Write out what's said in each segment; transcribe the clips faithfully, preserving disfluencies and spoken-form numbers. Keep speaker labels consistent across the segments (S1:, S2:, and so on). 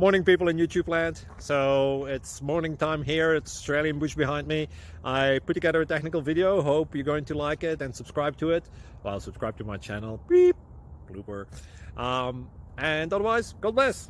S1: Morning, people in YouTube land. So it's morning time here. It's Australian bush behind me. I put together a technical video. Hope you're going to like it and subscribe to it. Well, subscribe to my channel. Beep, blooper. Um, and otherwise, God bless.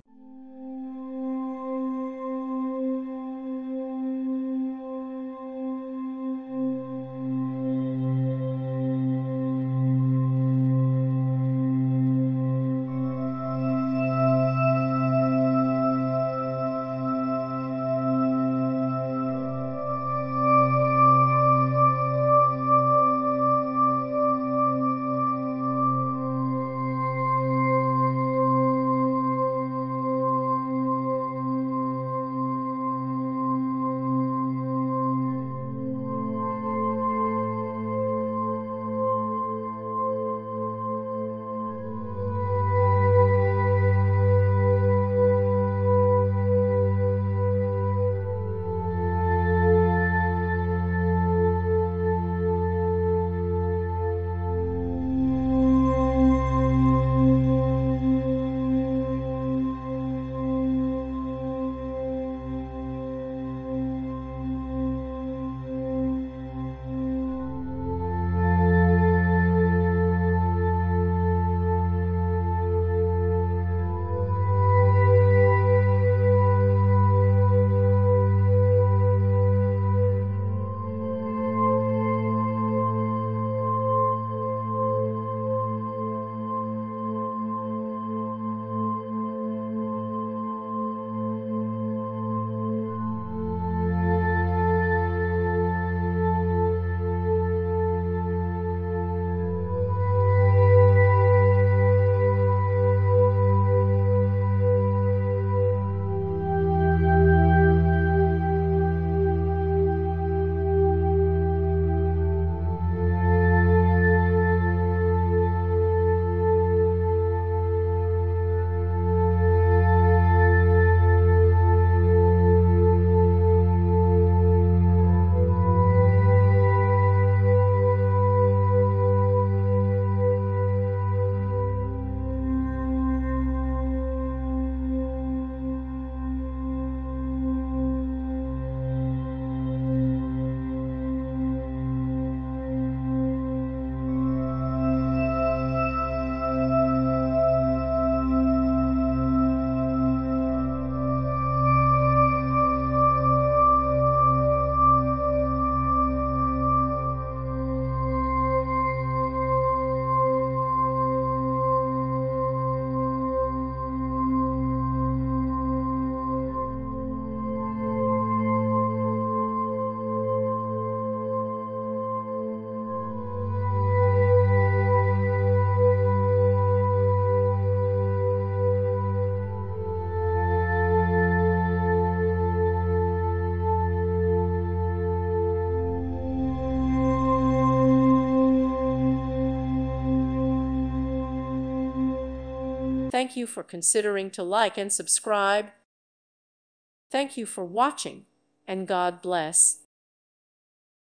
S2: Thank you for considering to like and subscribe. Thank you for watching, and God bless.